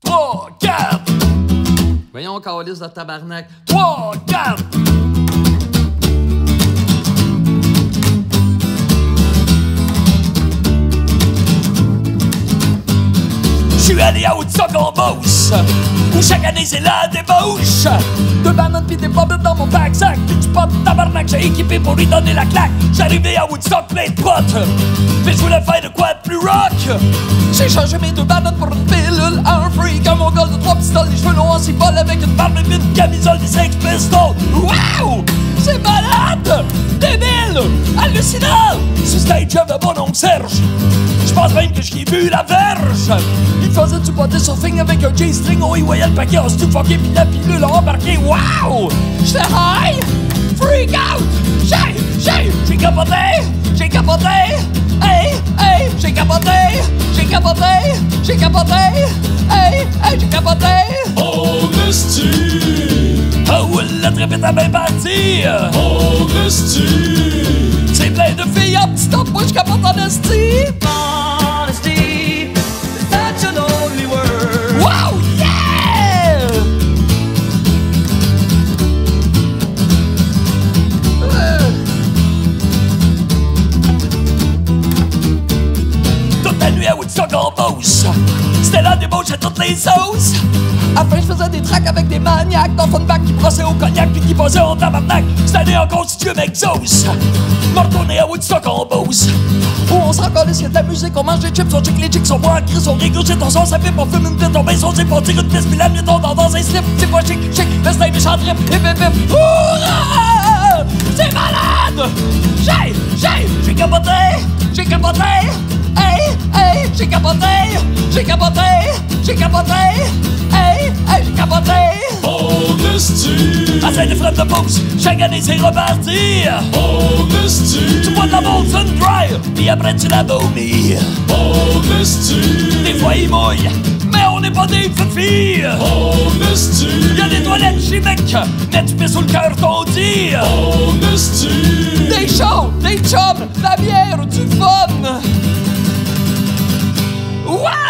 3, 4. Voyons, calice de tabarnak. 3, 4. Je suis allé à Woodstock en Beauce, où chaque année c'est la débauche. 2 bananes pis des pommes dans mon pack-sac, pis du pot de tabarnak j'ai équipé pour lui donner la claque. J'arrivais à Woodstock plein de potes, mais je voulais faire de quoi de plus rock. J'ai changé mes 2 bananes pour une pilule, un freak, un mongol de 3 pistoles, les cheveux longs en cibole avec une barbe et une camisole des Sex Pistols. Wow! C'est malade! Débile! Hallucinant! Ce stage de mon oncle Serge. Je pense même que j'y ai vu la verge. Il faisait du body surfing avec un J-string. Oh, il voyait le paquet en stu fucké pis la pilule a embarqué. Wow! J'étais high! Freak out! J'ai capoté! J'ai capoté! Hey! Hey! J'ai capoté! J'ai capoté! J'ai capoté! Hey! Hey! J'ai capoté! Oh, Misty! Oh, la trip est à bien partie! Oh, Misty! C'est plein de filles en petit stop, moi j'capote en esti! Honesty, that's an only word. Wow, yeah! Toute la nuit à Woodstock en Beauce, c'était la débauche à toutes les sauces. Après, je faisais des tracks avec des maniaques dans Funback qui brossaient au cognac puis qui posaient en tabarnak. Cette année encore, si Dieu m'exauce, me retourner à Woodstock en Beauce, où on se reconnaît s'il y a de la musique, on mange des chips, on check les chicks, on boit en crise, on régurgite, on sort sa pipe, on fume une pite, on baisse, on zip, on tire une piste, puis la nuit on dort dans un slip. C'est pas chic, le style méchant trip, hip hip hip. Hourra! C'est malade! J'ai capoté! J'ai capoté! Hey! Hey! J'ai capoté! J'ai capoté! J'ai capoté! Hey! Hey! J'ai capoté! Oh, Misty! À Saint-Euphrème de Beauce, chaque année c'est reparti! Oh, Misty! Tu bois de la Molson Dry, puis après tu la vomis. Oh, Misty! Des fois il mouille, mais on n'est pas des petites filles. Oh, Misty! Y'a des toilettes chimiques, mais tu pisses sous le cœur tondi. Oh, Misty! Des shows, des chums, la bière, du fun. Wow!